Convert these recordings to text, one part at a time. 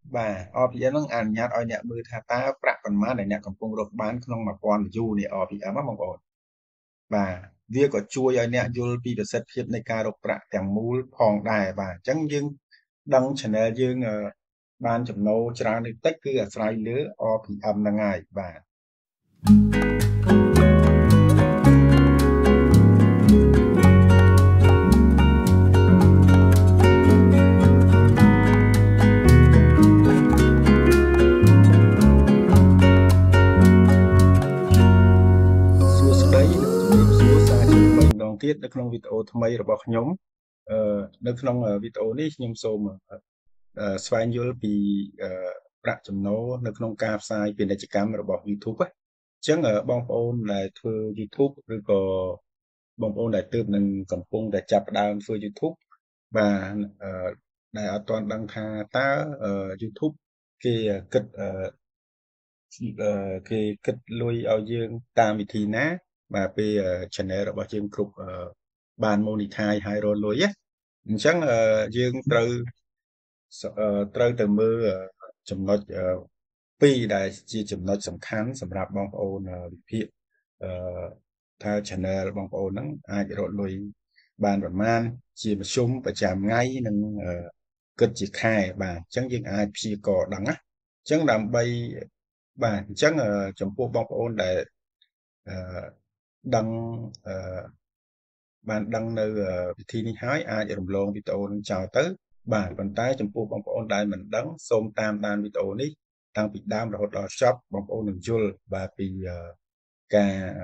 và RPM នឹងអនុញ្ញាតឲ្យអ្នកមើលថាតើប្រាក់ប៉ុន្មានដែលអ្នកកំពុងរកបានក្នុង1000 view នៃ RPM បងប្អូនបាទវាក៏ជួយឲ្យអ្នកយល់ពីប្រសិទ្ធភាពនៃការរកប្រាក់ទាំងមូលផងដែរបាទអញ្ចឹងយើងដឹង channel យើងបានចំណូលច្រើនឬតិចគឺអាស្រ័យលើ RPM ហ្នឹងហើយបាទទៀតនៅក្នុងវីដេអូថ្មីរបស់ខ្ញុំនៅក្នុងវីដេអូនេះខ្ញុំសូមស្វែងយល់ពីប្រាក់ចំណូលនៅក្នុងការផ្សាយពាណិជ្ជកម្មរបស់ YouTube អញ្ចឹងបងប្អូនដែលធ្វើ YouTube ឬក៏បងប្អូនដែលទើបនឹងកំពុងតែចាប់ផ្ដើមធ្វើ YouTube បាទដែលអត់ទាន់ដឹងថាតើ YouTube គេគិតលុយឲ្យយើងតាមវិធីណាបាទពេល channel របស់យើងគ្រប់បាន monetize ហើយរលុយអញ្ចឹងយើងត្រូវទៅមើលចំណុចពីរដែលជាចំណុចសំខាន់សម្រាប់បងប្អូនវិភាគថា channel បងប្អូនហ្នឹងអាចរកលុយបានប្រមាណជាមធ្យមប្រចាំថ្ងៃនិងគិតជាខែបាទអញ្ចឹងយើងអាចព្យាករណ៍ដឹងណាអញ្ចឹងដើម្បីបាទអញ្ចឹងចំពោះបងប្អូនដែលដឹងបានដឹងនៅវិធីនេះហើយអាចរំលងវីដេអូនឹងចោលទៅបាទប៉ុន្តែចំពោះបងប្អូនដែលមិនដឹងសូមតាមដានវីដេអូនេះតាំងពីដើមរហូតដល់ចប់បងប្អូននឹងយល់បាទពីការ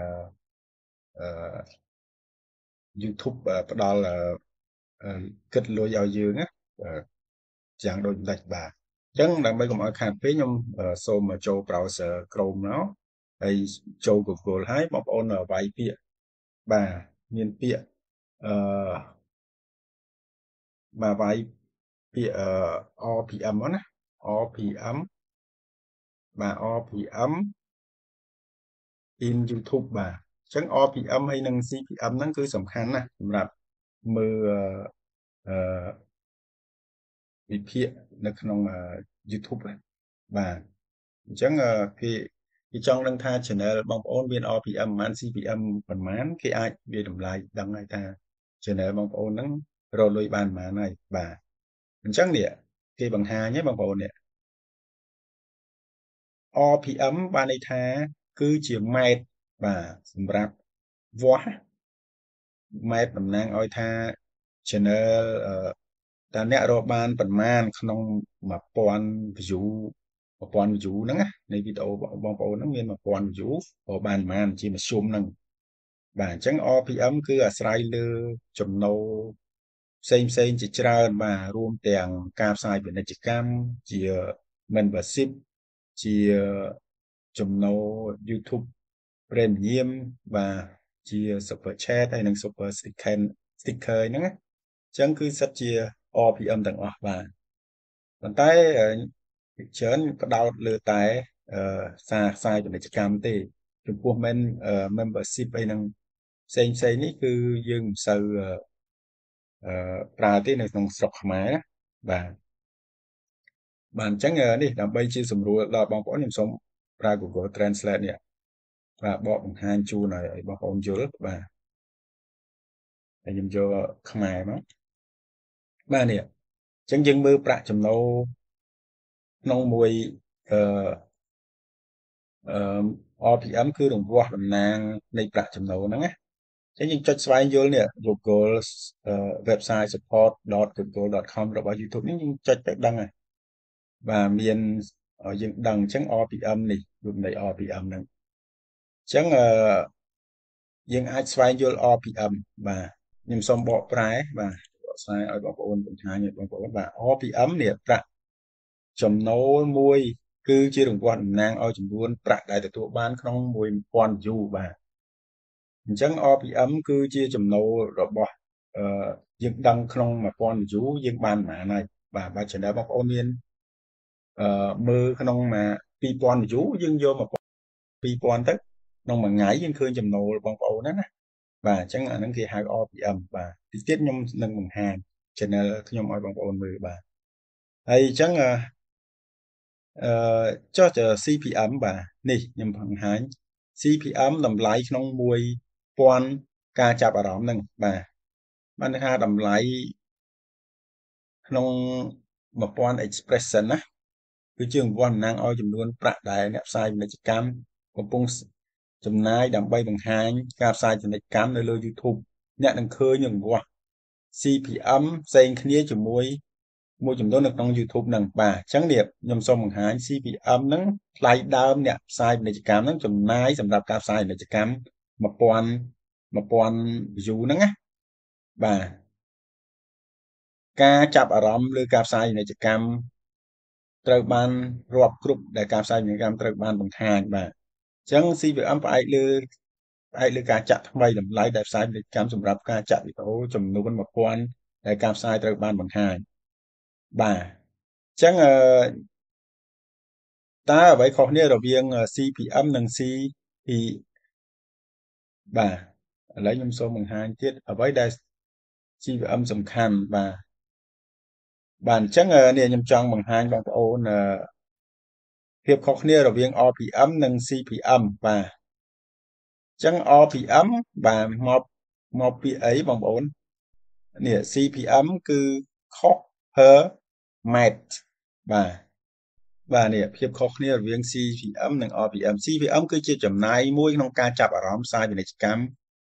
YouTube ផ្ដល់គិតលុយឲ្យយើងណាយ៉ាងដូចម្ដេចបាទអញ្ចឹងដើម្បីកុំឲ្យខាតពេកខ្ញុំសូមចូល browser Chrome មកហើយចូល Google ហើយបងប្អូនវាយពាក្យបាទមានពាក្យបាទវាយពាក្យRPM ណា RPM បាទ RPM in YouTube បាទអញ្ចឹង RPM ហើយនិង CPM ហ្នឹងគឺសំខាន់ណាស់សម្រាប់មើលវិភាគនៅក្នុង YouTube បាទអញ្ចឹងគេចង់ដឹងថា channel បងប្អូនមាន RPM ប៉ុន្មាន CPM ប៉ុន្មានគេអាចវាតម្លៃដឹងហើយថា channel បងប្អូនហ្នឹងរកលុយបានប៉ុន្មានហើយបាទអញ្ចឹងនេះគេបង្ហាញហ្នឹងបងប្អូននេះ RPM បានន័យថាគឺជាម៉ែត្របាទសម្រាប់វាស់ម៉ែត្រតំណាងឲ្យថា channel តើអ្នករកបានប៉ុន្មានក្នុង1000 view ហ្នឹងណានៃវីដេអូបងប្អូនហ្នឹងមាន1000 view រកបានប៉ុន្មានជាមធ្យមហ្នឹងបាទអញ្ចឹង RPM គឺអាស្រ័យលើចំណូលផ្សេងជាច្រើនបាទរួមទាំងការផ្សាយពាណិជ្ជកម្មជា membership ជាចំណូល YouTube Premium បាទជា Super Chat ហើយនិង Super Sticker ហ្នឹងណាអញ្ចឹងគឺសិតជា RPM ទាំងអស់បាទប៉ុន្តែច្រើនផ្ដោតលើតែសារផ្សាយពាណិជ្ជកម្មទេចំពោះ membership អីហ្នឹងផ្សេងនេះគឺយើងមិនសូវប្រើទេនៅក្នុងស្រុកខ្មែរបាទអញ្ចឹងនេះដើម្បីជាសម្រួលដល់បងប្អូនខ្ញុំសូមប្រើ Google Translate នេះបាទបកបង្ហាញជូនឲ្យបងប្អូនយល់បាទហើយខ្ញុំយកខ្មែរមកបាទនេះអញ្ចឹងយើងមើលប្រាក់ចំណូលក្នុងមួយRPM គឺរង្វាស់តំណាងនៃប្រាក់ចំណូលហ្នឹងណាអញ្ចឹងយើងចុចស្វែងយល់នេះ Google website support.google.com របស់ YouTube នេះយើងចុចទៅដឹងហើយបាទមានយើងដឹងអញ្ចឹង RPM នេះរូបនៃ RPM ហ្នឹងអញ្ចឹងយើងអាចស្វែងយល់ RPM បាទខ្ញុំសូមបកប្រែបាទបកស្រាយឲ្យបងប្អូនបង្ហាញឲ្យបងប្អូនបាទ RPM នេះប្រាក់ចំណូលមួយគឺជារង្វាស់តំណាងឲ្យចំនួនប្រាក់ដែលទទួលបានក្នុង1000 view បាទអញ្ចឹង RPM គឺជាចំណូលរបស់យើងដឹងក្នុង1000 view យើងបានប៉ុន្មានហើយបាទបើ channel បងប្អូនមានមើលក្នុង2000 view យើងយក2000ទៅក្នុងមួយថ្ងៃយើងឃើញចំណូលបងប្អូនណាបាទអញ្ចឹងអាហ្នឹងគេហៅ RPM បាទទីទៀតខ្ញុំនឹងបង្ហាញ channel ខ្ញុំឲ្យបងប្អូនមើលបាទហើយអញ្ចឹងចុះ CPM បាទនេះខ្ញុំបង្ហាញ CPM តម្លៃក្នុង1000ការចាប់អារម្មណ៍ហ្នឹងបាទបានថាតម្លៃក្នុង1000 expression ណាគឺជាអង្វាស់តំណាងឲ្យចំនួនប្រាក់ដែលអ្នកផ្សាយពាណិជ្ជកម្មកំពុងចំណាយដើម្បីបង្ហាញការផ្សាយពាណិជ្ជកម្មនៅលើ YouTube អ្នកនឹងឃើញអង្វាស់ CPM ផ្សេងគ្នាជាមួយមួយចំនួននៅក្នុង YouTube ហ្នឹងបាទអញ្ចឹងនេះខ្ញុំសូមបង្ហាញ CPM ហ្នឹងថ្លៃដើមអ្នកផ្សាយពាណិជ្ជកម្មហ្នឹងចំណាយសម្រាប់ការផ្សាយពាណិជ្ជកម្ម1000 view ហ្នឹងណាបាទការចាប់អារម្មណ៍លើការផ្សាយពាណិជ្ជកម្មត្រូវបានរាប់គ្រប់ដែលការផ្សាយពាណិជ្ជកម្មត្រូវបានបង្ហាញបាទអញ្ចឹង CPM ផ្អែកលើការចាក់ថ្មីតម្លៃដែលផ្សាយពាណិជ្ជកម្មសម្រាប់ការចាក់វីដេអូចំនួន1000ដែលការផ្សាយត្រូវបានបង្ហាញបាទអញ្ចឹងតើអ្វីខុសគ្នារវាង CPM និង CP បាទឥឡូវខ្ញុំសូមបង្ហាញទៀតអ្វីដែល CPM សំខាន់បាទអញ្ចឹងនេះខ្ញុំចង់បង្ហាញបងប្អូនភាពខុសគ្នារវាង RPM និង CPM បាទអញ្ចឹង RPM បាទមកពីអីបងប្អូននេះ CPM គឺខុស per minute បាទនេះភាពខុសគ្នារវាង CPM និង RPM CPM គឺជាចំណាយមួយក្នុងការចាប់អារម្មណ៍ផ្សាយពាណិជ្ជកម្ម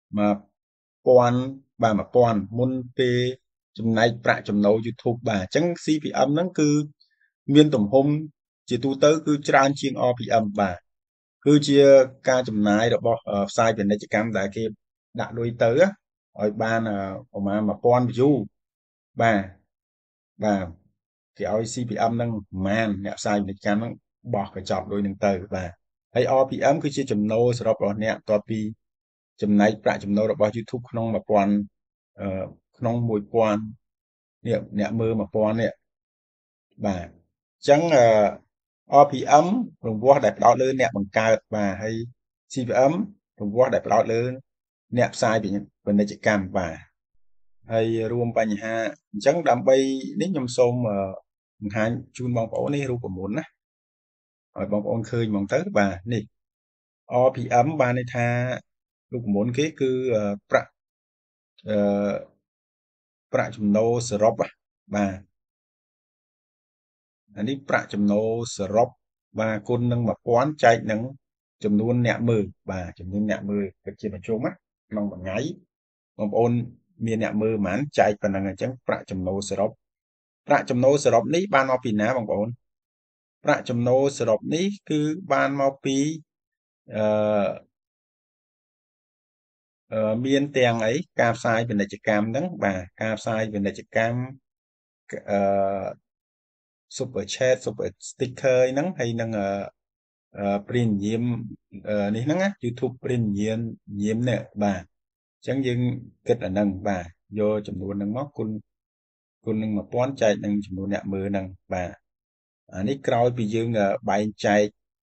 1000មុនពេលចំណែកប្រាក់ចំណូល YouTube បាទអញ្ចឹង CPM ហ្នឹងគឺមានទំហំជាទូទៅគឺច្រើនជាង RPM បាទគឺជាការចំណាយរបស់ផ្សាយពាណិជ្ជកម្មដែលគេដាក់លុយទៅឲ្យបានប្រមាណ1000 view បាទគេឲ្យ CPM ហ្នឹងប្រមាណអ្នកផ្សាយពាណិជ្ជកម្មហ្នឹងបោះកញ្ចប់លុយហ្នឹងទៅបាទហើយ RPM គឺជាចំណូលសរុបរបស់អ្នកបន្ទាប់ពីចំណែកប្រាក់ចំណូលរបស់ YouTube ក្នុង1000ក្នុង1000នេះអ្នកមើល1000នេះបាទអញ្ចឹងRPM រង្វាស់ដែលផ្ដោតលើអ្នកបង្កើតបាទហើយ CPM រង្វាស់ដែលផ្ដោតលើអ្នកផ្សាយពាណិជ្ជកម្មបាទហើយរួមបញ្ហាអញ្ចឹងដើម្បីនេះខ្ញុំសូមបង្ហាញជូនបងប្អូននេះរូបមន្តណាឲ្យបងប្អូនឃើញហ្មងទៅបាទនេះ RPM បានន័យថារូបមន្តគេគឺប្រាក់ចំណូលសរុបបាទអានេះប្រាក់ចំណូលសរុបបាទគុណនឹង1000ចែកនឹងចំនួនអ្នកមើលបាទចំនួនអ្នកមើលគិតជាប្រជុំក្នុងមួយថ្ងៃបងប្អូនមានអ្នកមើលប៉ុន្មានចែកប៉ុណ្ណឹងអញ្ចឹងប្រាក់ចំណូលសរុបនេះបានមកពីណាបងប្អូនប្រាក់ចំណូលសរុបនេះគឺបានមកពីមានទាំងអីការផ្សាយពាណិជ្ជកម្មហ្នឹងបាទការផ្សាយពាណិជ្ជកម្មsuper chat super sticker ហ្នឹងហើយនឹងpremium នេះហ្នឹងណា YouTube premium នេះបាទអញ្ចឹងយើងគិតអាហ្នឹងបាទយកចំនួនហ្នឹងមកគុណនឹង1000ចែកនឹងចំនួនអ្នកមើលហ្នឹងបាទអានេះក្រោយពីយើងបែងចែក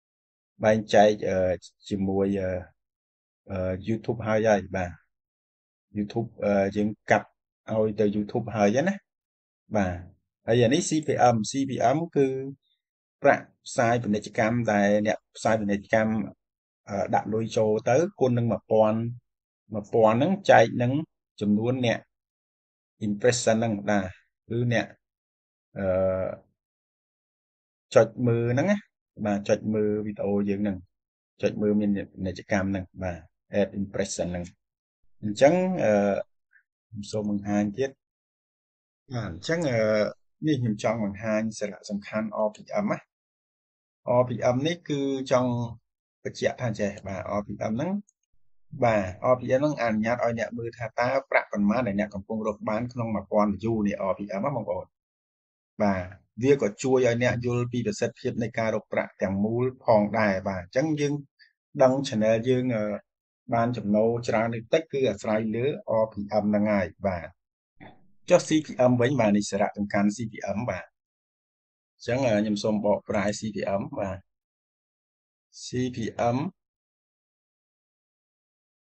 ជាមួយYouTube ហើយបាទ YouTube យើងកាត់ឲ្យទៅ YouTube ហើយណាបាទហើយអានេះ CPM គឺប្រាក់ផ្សាយពាណិជ្ជកម្មដែលអ្នកផ្សាយពាណិជ្ជកម្មដាក់លុយចូលទៅគុណនឹង1000ហ្នឹងចែកនឹងចំនួនអ្នក impression ហ្នឹងបាទគឺអ្នកចុចមើលហ្នឹងណាបាទចុចមើលវីដេអូយើងហ្នឹងចុចមើលមានពាណិជ្ជកម្មហ្នឹងបាទ ad impression ហ្នឹងអញ្ចឹងខ្ញុំសូមបង្ហាញទៀតបាទអញ្ចឹងនេះខ្ញុំចង់បង្ហាញសារៈសំខាន់ RPM ណា RPM នេះគឺចង់បញ្ជាក់ថាចេះបាទ RPM ហ្នឹងបាទ RPM ហ្នឹងអនុញ្ញាតឲ្យអ្នកមើលថាតើប្រាក់ប៉ុន្មានដែលអ្នកកំពុងរកបានក្នុង1000 view នេះ RPM ណាបងប្អូនបាទវាក៏ជួយឲ្យអ្នកយល់ពីប្រសិទ្ធភាពនៃការរកប្រាក់ទាំងមូលផងដែរបាទអញ្ចឹងយើងដឹង channel យើងបានចំណូលច្រើនឬតិចគឺអាស្រ័យលើ RPM ហ្នឹងហើយបាទចុះ CPM វិញបាទនេះសារៈសំខាន់ CPM បាទអញ្ចឹងខ្ញុំសូមបកប្រែ CPM បាទ CPM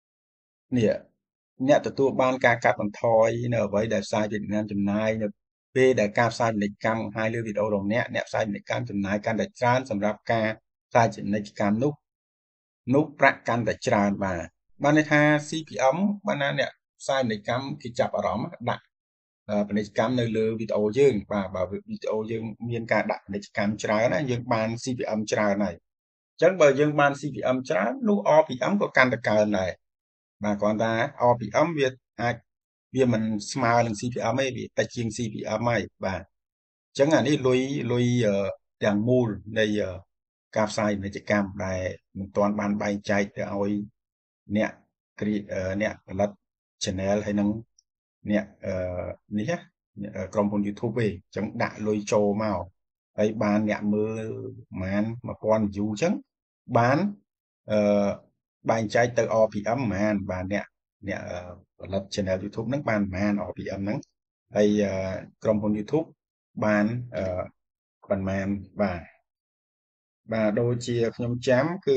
នេះអ្នកទទួលបានការកាត់បន្ថយនៅអ្វីដែលផ្សាយពាណិជ្ជកម្មចំណាយនៅពេលដែលការផ្សាយពាណិជ្ជកម្មបង្ហាញលើវីដេអូរបស់អ្នកផ្សាយពាណិជ្ជកម្មចំណាយកាន់តែច្រើនសម្រាប់ការផ្សាយពាណិជ្ជកម្មនោះប្រាក់កាន់តែច្រើនបានន័យថា CPM បានណាអ្នកផ្សាយពាណិជ្ជកម្មគេចាប់អារម្មណ៍ដាក់ពាណិជ្ជកម្មនៅលើវីដេអូយើងបើវីដេអូយើងមានការដាក់ពាណិជ្ជកម្មច្រើនណាយើងបាន CPM ច្រើនហើយអញ្ចឹងបើយើងបាន CPM ច្រើននោះ RPM ក៏កាន់តែកើនដែរបាទគ្រាន់តែ RPM វាមិនស្មើនឹង CPM ទេវាតិចជាង CPM ហើយបាទអញ្ចឹងអានេះលុយទាំងមូលនៃការផ្សាយពាណិជ្ជកម្មដែលមិនទាន់បានបែងចែកទៅឲ្យអ្នកអ្នកផលិត channel ហើយនឹងអ្នកនេះណាក្រុមហ៊ុន YouTube ទេអញ្ចឹងដាក់លុយចូលមកហើយបានអ្នកមើលប្រហែល 1000 view អញ្ចឹងបានបែងចែកទៅ RPM ប្រហែលបាទអ្នកផលិត channel YouTube ហ្នឹងបានប្រហែល RPM ហ្នឹងហើយក្រុមហ៊ុន YouTube បានប៉ុន្មានបាទដូចជាខ្ញុំចាំគឺ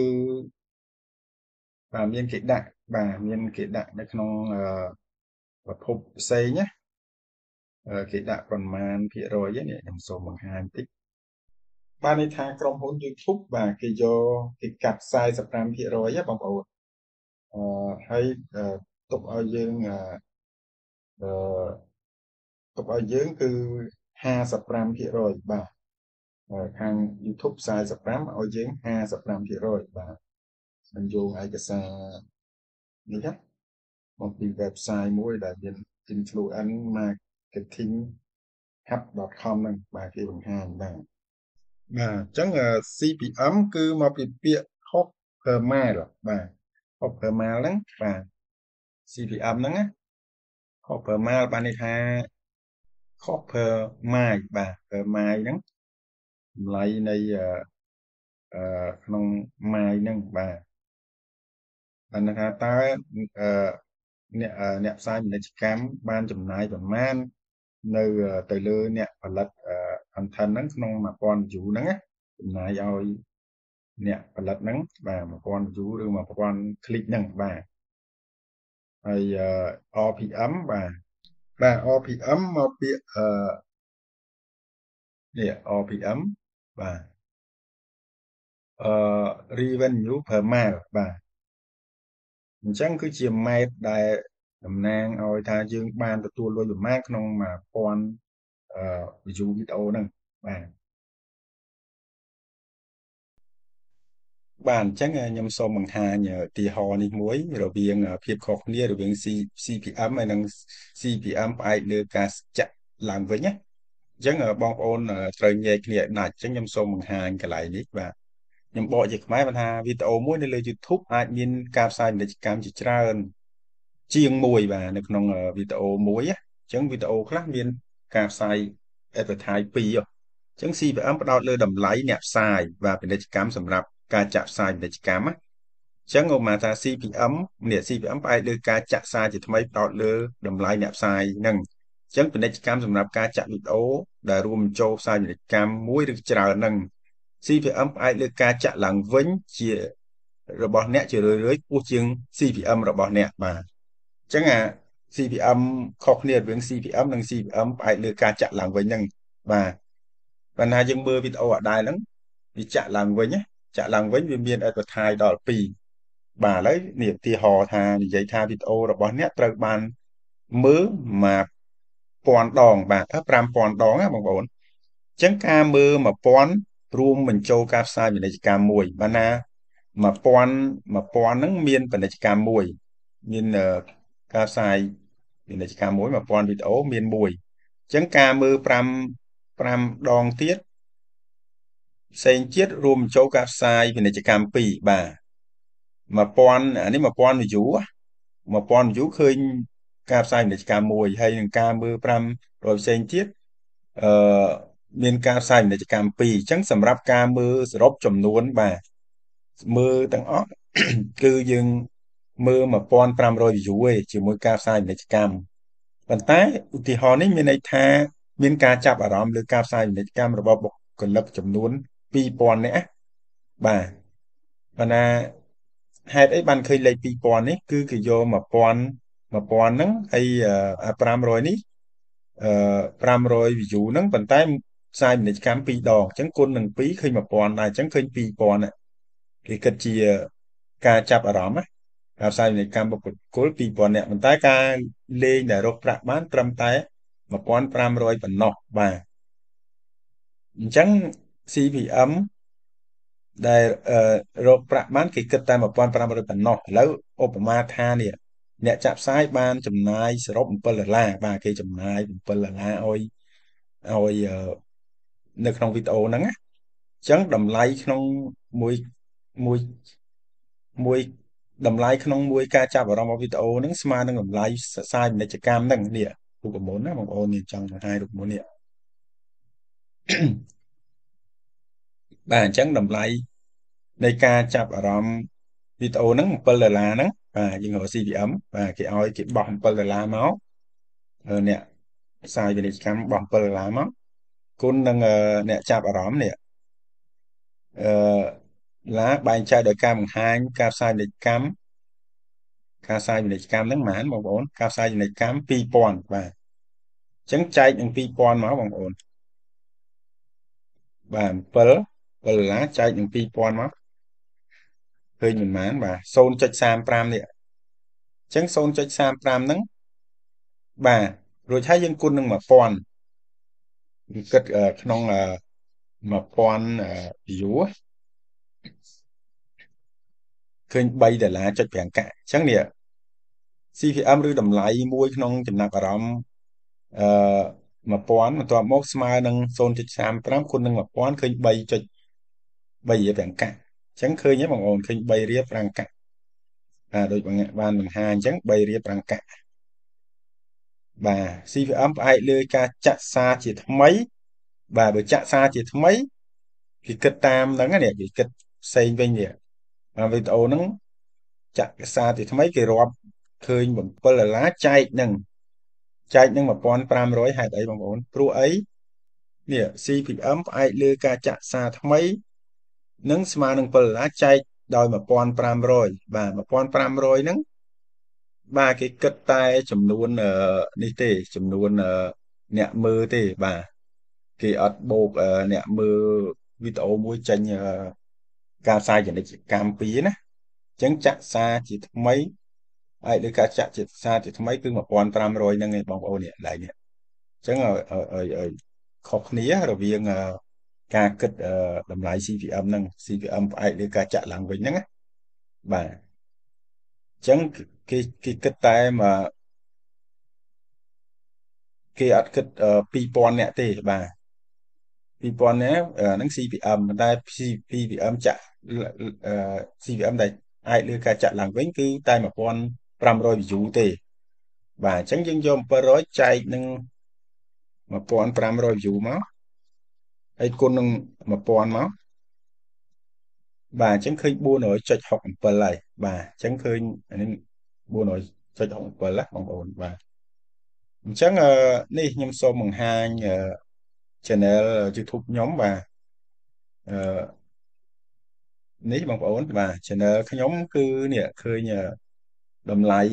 បាទមានគេដាក់នៅក្នុងប្រភពផ្សេងណាគេដាក់ប៉ុន្មានភាគរយនេះខ្ញុំសូមបង្ហាញតិចបានន័យថាក្រុមហ៊ុន YouTube បាទគេកាត់ 45% បងប្អូនហើយទុកឲ្យយើងគឺ 55% បាទខាង YouTube 45ឲ្យយើង 55% បាទខ្ញុំយកឯកសារនេះណាមកពី website មួយដែលមាន influence marketing hub.com ហ្នឹងបាទគេបង្ហាញបាទអញ្ចឹង CPM គឺមកពីពាក្យ cost per mile បាទ cost per mile ហ្នឹងបាទ CPM ហ្នឹងណា cost per mile បានន័យថា cost per mile បាទ per mile ហ្នឹងតម្លៃនៃក្នុង mile ហ្នឹងបាទបានន័យថាតើអ្នកផ្សាយពាណិជ្ជកម្មបានចំណាយប្រមាណនៅទៅលើអ្នកផលិត content ហ្នឹងក្នុង 1000 view ហ្នឹងណាចំណាយឲ្យអ្នកផលិតហ្នឹងបាទ 1000 view ឬ 1000 click ហ្នឹងបាទហើយ RPM បាទ RPM មកពាក្យនេះ RPM បាទ revenue per mile បាទអញ្ចឹងគឺជាម៉ែត្រដែលតំណាងឲ្យថាយើងបានទទួលលុយប្រមាណក្នុង 1000 view វីដេអូហ្នឹងបាទអញ្ចឹងខ្ញុំសូមបង្ហាញឧទាហរណ៍នេះមួយរវាងភាពខុសគ្នារវាង CPM ហើយនិង CPM ផ្អែកលើការចាក់ឡើងវិញណាអញ្ចឹងបងប្អូនត្រូវញែកគ្នាដាច់អញ្ចឹងខ្ញុំសូមបង្ហាញកន្លែងនេះបាទខ្ញុំបកជាខ្មែរបានថាវីដេអូមួយនៅលើ YouTube អាចមានការផ្សាយពាណិជ្ជកម្មជាច្រើនជាងមួយបាទនៅក្នុងវីដេអូមួយអញ្ចឹងវីដេអូខ្លះមានការផ្សាយ advertise 2អញ្ចឹង CPM ផ្ដោតលើតម្លៃអ្នកផ្សាយvàពាណិជ្ជកម្មសម្រាប់ការចាក់ផ្សាយពាណិជ្ជកម្មណាអញ្ចឹងឧបមាថា CPM ផ្អែកលើការចាក់ផ្សាយជាថ្មីផ្ដោតលើតម្លៃអ្នកផ្សាយហ្នឹងអញ្ចឹងពាណិជ្ជកម្មសម្រាប់ការចាក់វីដេអូដែលរួមបញ្ចូលផ្សាយពាណិជ្ជកម្មមួយឬច្រើនហ្នឹង CPM ផ្អែកលើការចាក់ឡើងវិញជារបស់អ្នកជារឿយៗខ្ពស់ជាង CPM របស់អ្នកបាទអញ្ចឹងCPM ខុសគ្នារវាង CPM និង CPM ផ្អែកលើការចាក់ឡើងវិញហ្នឹងបាទបណ្ណាយើងមើលវីដេអូអដែលហ្នឹងវាចាក់ឡើងវិញចាក់ឡើងវិញវាមាន advertise ដល់2បាទឥឡូវនេះឧទាហរណ៍ថានិយាយថាវីដេអូរបស់អ្នកត្រូវបានមើល1000 ដងបាទ5000 ដងណាបងប្អូនអញ្ចឹងការមើល1000រួមបញ្ចូលការផ្សាយពាណិជ្ជកម្មមួយបានណា1000ហ្នឹងមានពាណិជ្ជកម្មមួយមានការផ្សាយពាណិជ្ជកម្មមួយ1000វីដេអូមានមួយអញ្ចឹងការមើល5ដងទៀតផ្សេងទៀតរួមបញ្ចូលការផ្សាយពាណិជ្ជកម្ម2បាទ1000អានេះ1000 view 1000 view ឃើញការផ្សាយពាណិជ្ជកម្មមួយហើយនឹងការមើល500ផ្សេងទៀតមានការផ្សាយពាណិជ្ជកម្ម2អញ្ចឹងសម្រាប់ការមើលសរុបចំនួនបាទមើលទាំងអស់គឺយើងមើល1500 view ឯងជាមួយការផ្សាយពាណិជ្ជកម្មប៉ុន្តែឧទាហរណ៍នេះមានន័យថាមានការចាប់អារម្មណ៍លើការផ្សាយពាណិជ្ជកម្មរបស់បុគ្គលិកចំនួន2000នាក់បាទបណ្ណាហេតុអីបានឃើញលេខ2000នេះគឺគេយក1000ហ្នឹងហើយ500នេះ 500 view ហ្នឹងប៉ុន្តែផ្សាយពាណិជ្ជកម្ម2 ដងអញ្ចឹងគុណនឹង2ឃើញ 1000 ដែរអញ្ចឹងឃើញ 2000 គេគិតជាការចាប់អារម្មណ៍ណាការផ្សាយពាណិជ្ជកម្មបុគ្គល 2000 នាក់ប៉ុន្តែការលេងដែលរកប្រាក់បានត្រឹមតែ 1500 ប៉ុណ្ណោះបាទអញ្ចឹង CPM ដែលរកប្រាក់បានគេគិតតែ 1500 ប៉ុណ្ណោះឥឡូវឧបមាថានេះអ្នកចាក់ផ្សាយបានចំណាយសរុប $7 បាទគេចំណាយ $7 ឲ្យនៅក្នុងវីដេអូហ្នឹងណាអញ្ចឹងតម្លៃក្នុងមួយមួយមួយតម្លៃក្នុងមួយការចាប់អារម្មណ៍របស់វីដេអូហ្នឹងស្មើនឹងតម្លៃផ្សាយពាណិជ្ជកម្មហ្នឹងនេះរូបមន្តណាបងប្អូននេះចង់បង្ហាញរូបមន្តនេះបាទអញ្ចឹងតម្លៃនៃការចាប់អារម្មណ៍វីដេអូហ្នឹង$7ហ្នឹងបាទយើងរក CPM បាទគេឲ្យគេបោះ$7មកអ្នកផ្សាយពាណិជ្ជកម្មបោះ$7មកគុណនឹងអ្នកចាប់អារម្មណ៍នេះឡាបែងចែកដោយការបង្ហាញការផ្សាយពាណិជ្ជកម្មការផ្សាយពាណិជ្ជកម្មហ្នឹងហ្មងបងប្អូនការផ្សាយពាណិជ្ជកម្ម2000បាទអញ្ចឹងចែកនឹង2000មកបងប្អូនបាទ$7ចែកនឹង2000មកឃើញមិនមែនបាទ 0.35 នេះអញ្ចឹង 0.35 ហ្នឹងបាទរួចហើយយើងគុណនឹង1000គិតក្នុង1000 view ឃើញ$3.5 កាក់អញ្ចឹងនេះ CPM ឬតម្លៃមួយក្នុងចំណាប់អារម្មណ៍1000បន្ទាប់មកស្មើនឹង 0.35 គុណនឹង1000ឃើញ3.5 កាក់អញ្ចឹងឃើញទេបងប្អូនឃើញ3.5 កាក់ដូចបានបង្ហាញអញ្ចឹង3.5 កាក់បាទ CPM ផ្អែកលើការចាក់សារជាថ្មីបាទបើចាក់សារជាថ្មីគេគិតតាមហ្នឹងនេះគេគិតផ្សេងវិញនេះវីដេអូហ្នឹងចាក់សារជាថ្មីគេរាប់ឃើញ$7ចែកនឹង1500ហេតុអីបងប្អូនព្រោះអីនេះ CPM ផ្អែកលើការចាក់សារថ្មីនឹងស្មើនឹង$7ចែកដោយ1500បាទ1500ហ្នឹងបាទគេគិតតែចំនួននេះទេចំនួនអ្នកមើលទេបាទគេអត់បូកអ្នកមើលវីដេអូមួយចេញការផ្សាយពាណិជ្ជកម្មពីណាអញ្ចឹងចាក់សារជាថ្មីហើយលើការចាក់ជាសារជាថ្មីគឺ1500ហ្នឹងឯងបងប្អូននេះឡើយនេះអញ្ចឹងឲ្យខុសគ្នារវាងការគិតតម្លៃ CPM ហ្នឹង CPM ផ្អែកលើការចាក់ឡើងវិញហ្នឹងណាបាទអញ្ចឹងគេគិតតែគេអត់គិត2000នាក់ទេបាទ2000នាក់ហ្នឹង CPM តែ CPM ចាក់ CPM ដែលអាចលើការចាក់ឡើងវិញគឺតែ1500 view ទេបាទអញ្ចឹងយើងយក700ចែកនឹង1500 view មកហើយគុណនឹង1000មកបាទអញ្ចឹងឃើញ400.67ហើយបាទអញ្ចឹងឃើញអានេះ400.67ណាបងប្អូនបាទអញ្ចឹងនេះខ្ញុំសូមបង្ហាញchannel YouTube ខ្ញុំបាទនេះបងប្អូនបាទ channel ខ្ញុំគឺនេះឃើញតម្លៃ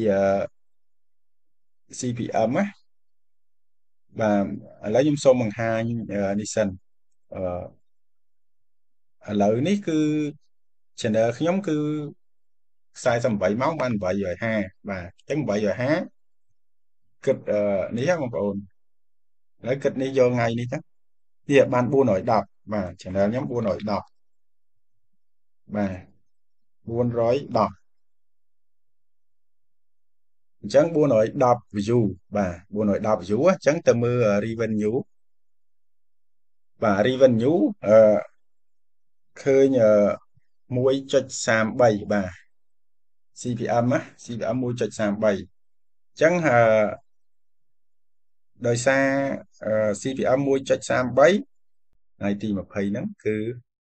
CPM ណាបាទឥឡូវខ្ញុំសូមបង្ហាញនេះសិនឥឡូវនេះគឺ channel ខ្ញុំគឺ48ម៉ោងបាន850បាទអញ្ចឹង850គិតនេះបងប្អូនឥឡូវគិតនេះយកថ្ងៃនេះទៅវាបាន410បាទ channel ខ្ញុំ410បាទ410អញ្ចឹង410 view បាទ410 view អញ្ចឹងទៅមើល revenue បាទ revenue ឃើញ1.33បាទ CPM ណា CPM 1.33អញ្ចឹងដោយសារ CPM 1.33ថ្ងៃទី20ហ្នឹងគឺ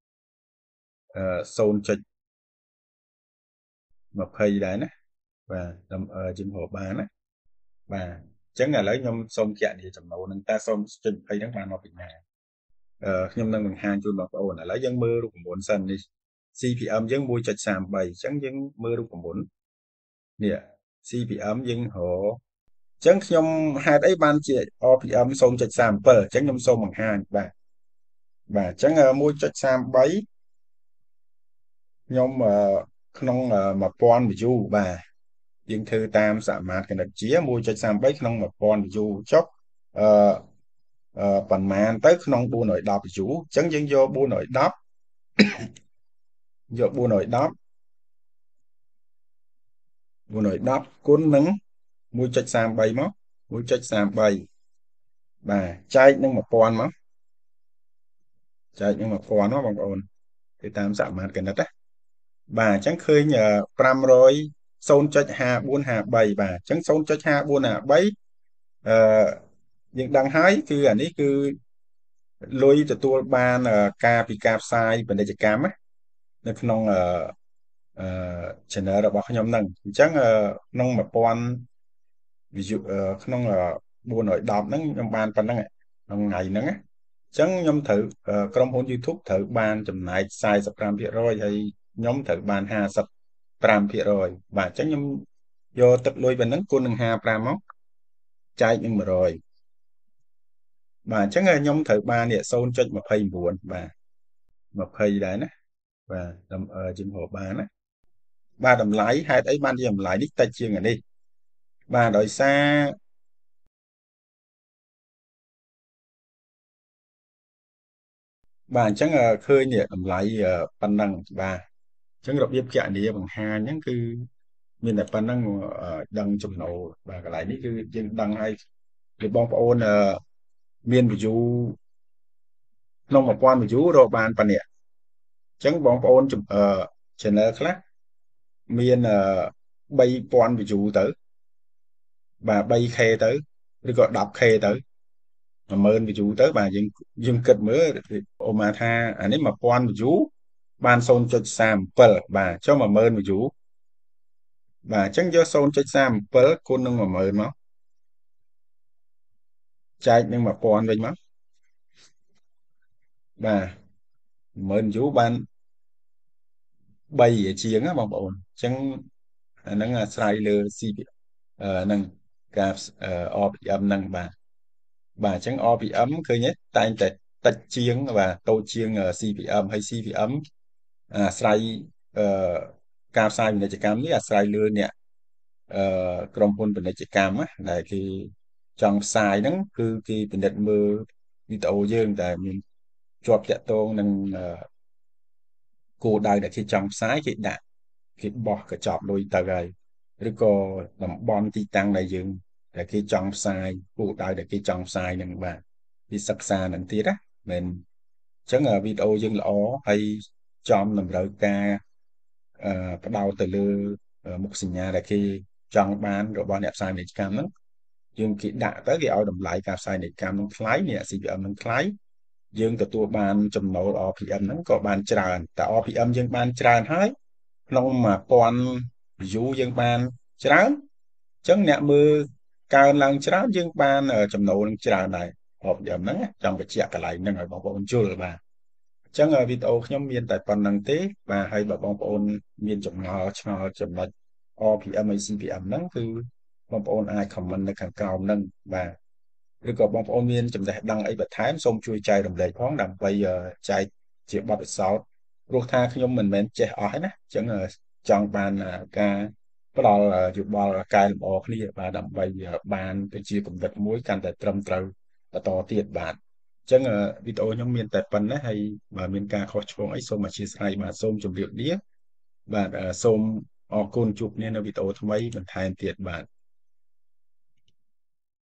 0.20ដែរណាបាទជំហរបានណាបាទអញ្ចឹងឥឡូវខ្ញុំសូមគណនាចំណូលហ្នឹងតើ0.20ហ្នឹងបានមកពីណាខ្ញុំនឹងបង្ហាញជូនបងប្អូនឥឡូវយើងមើលរូបមន្តសិននេះ CPM យើង1.33អញ្ចឹងយើងមើលរូបមន្តនេះ CPM យើងរកចឹងខ្ញុំហេតុអីបានជា RPM 0.37អញ្ចឹងខ្ញុំសូមបង្ហាញបាទអញ្ចឹង1.33ខ្ញុំក្នុង1000 view បាទយើងធ្វើតាមសមាមាត្រគណិតជា1.33ក្នុង1000 view ចុះអឺប៉ុន្មានទៅក្នុង410 view អញ្ចឹងយើងយក410410គុណនឹង1.33មក1.33បាទចែកនឹង1000មកចែកនឹង1000មកបងប្អូនទៅតាមសមាមាត្រគណិតណាបាទអញ្ចឹងឃើញ500 0.5453បាទអញ្ចឹង0.5453អឺយើងដឹងហើយគឺអានេះគឺលុយទទួលបានការពីការផ្សាយពាណិជ្ជកម្មណានៅក្នុងអឺ channel របស់ខ្ញុំហ្នឹងអញ្ចឹងក្នុង1000 view ក្នុង410ហ្នឹងខ្ញុំបានប៉ុណ្្នឹងក្នុងថ្ងៃហ្នឹងណាអញ្ចឹងខ្ញុំត្រូវក្រុមហ៊ុន YouTube ត្រូវបានចំណែក45%ហើយខ្ញុំត្រូវបាន55%បាទអញ្ចឹងខ្ញុំយកទឹកលុយប៉ុណ្ណឹងគុណនឹង55មកចែកនឹង100បាទអញ្ចឹងខ្ញុំត្រូវបាននេះ0.29បាទ20ដែរណាបាទជំហរបានណាបាទតម្លៃហេតុអីបានជាតម្លៃនេះតិចជាងអានេះបាទដោយសារបាទអញ្ចឹងឃើញនេះតម្លៃប៉ុណ្ណឹងបាទអញ្ចឹងរបៀបគណនាបង្ហាញហ្នឹងគឺមានតែប៉ុណ្ណឹងដឹងចំណូលបាទកន្លែងនេះគឺយើងដឹងហើយគឺបងប្អូនមាន view ក្នុង1000 view រកបានប៉ុណ្ណេះអញ្ចឹងបងប្អូនchannel ខ្លះមាន3000 view ទៅបាទ 3K ទៅឬក៏ 10K ទៅ10000 view ទៅបាទយើងគិតមើលអូម៉ាថាអានេះ1000 view បាន0.37បាទចុះ10000 view បាទអញ្ចឹងយក0.37គុណនឹង10000មកចែកនឹង1000វិញមកបាទ10000 view បាន3ជាងណាបងប្អូនអញ្ចឹងអាហ្នឹងអាស្រ័យលើ CP ហ្នឹងការ RPM ហ្នឹងបាទអញ្ចឹង RPM ឃើញទេតែងតែតិចជាងបាទតូចជាង CPM ហើយ CPM អាស្រ័យអឺការផ្សាយពាណិជ្ជកម្មនេះអាស្រ័យលើអ្នកក្រុមហ៊ុនពាណិជ្ជកម្មណាដែលគេចង់ផ្សាយហ្នឹងគឺគេពិនិត្យមើលវីដេអូយើងតែមានជាប់តាក់ទងនឹងគោលដៅដែលគេចង់ផ្សាយគេដាក់គេបោះកញ្ចប់លុយទៅហើយឬក៏តំបន់ទីតាំងដែលយើងដែលគេចង់ផ្សាយគោលដៅដែលគេចង់ផ្សាយនឹងបាទវាសិក្សានឹងទៀតណាមែនអញ្ចឹងវីដេអូយើងល្អហើយចំតម្រូវការផ្ដោតទៅលើមុខសញ្ញាដែលគេចង់បានរបស់អ្នកផ្សាយពាណិជ្ជកម្មហ្នឹងយើងគេដាក់ទៅគេឲ្យតម្លៃការផ្សាយពាណិជ្ជកម្មនឹងថ្លៃនេះ CPM នឹងថ្លៃយើងទទួលបានចំណូល RPM ហ្នឹងក៏បានច្រើនតែ RPM យើងបានច្រើនហើយក្នុង1000 view យើងបានច្រើនអញ្ចឹងអ្នកមើលកើនឡើងច្រើនយើងបានចំណូលនឹងច្រើនដែរ RPM ហ្នឹងចង់បញ្ជាក់កន្លែងហ្នឹងឲ្យបងប្អូនយល់បាទអញ្ចឹងវីដេអូខ្ញុំមានតែប៉ុណ្្នឹងទេបាទហើយបើបងប្អូនមានចម្ងល់ឆ្ងល់ចំណុច RPM ហើយ CPM ហ្នឹងគឺបងប្អូនអាច comment នៅខាងក្រោមហ្នឹងបាទឬក៏បងប្អូនមានចំណេះដឹងអីបន្ថែមសូមជួយចែករំលែកផងដើម្បីចែកជាបទពិសោធន៍ព្រោះថាខ្ញុំមិនមែនចេះអស់ទេណាអញ្ចឹងចង់បានការផ្ដល់យោបល់កែលម្អគ្នាបាទដើម្បីបានទៅជាកម្រិតមួយកាន់តែត្រឹមត្រូវបន្តទៀតបាទអញ្ចឹងវីដេអូខ្ញុំមានតែប៉ុណ្ណេះហើយបើមានការខុសឆ្គងអីសូមអធិស្ឋានបាទសូមជម្រាបលាបាទសូមអរគុណជួបគ្នានៅវីដេអូថ្មីបន្ថែមទៀតបាទ